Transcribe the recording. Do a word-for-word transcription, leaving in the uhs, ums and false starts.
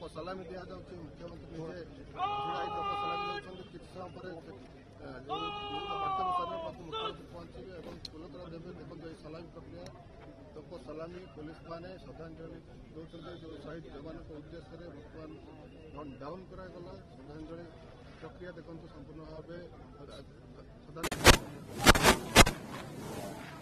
सलामी दि जाऊँगी मुख्यमंत्री निजे लोक सलामी देते कि समय पर मुख्यमंत्री पहुंचे और फुलतोड़ा देवे। देखो ये सलामी प्रक्रिया लोक सलामी पुलिस मैंने श्रद्धांजलि दौरान जो शहीद जवान उद्देश्य बर्तमान डाउन करागला श्रद्धांजलि प्रक्रिया देखो संपूर्ण भाव